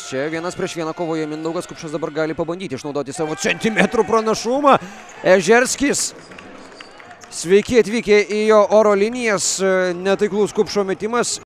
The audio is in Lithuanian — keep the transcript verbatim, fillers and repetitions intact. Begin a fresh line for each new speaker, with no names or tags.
Čia vienas prieš vieną kovoje Mindaugas Kupšas dabar gali pabandyti išnaudoti savo centimetrų pranašumą. Ežerskis. Sveiki atvykę į jo oro linijas. Netaiklus Kupšo metimas.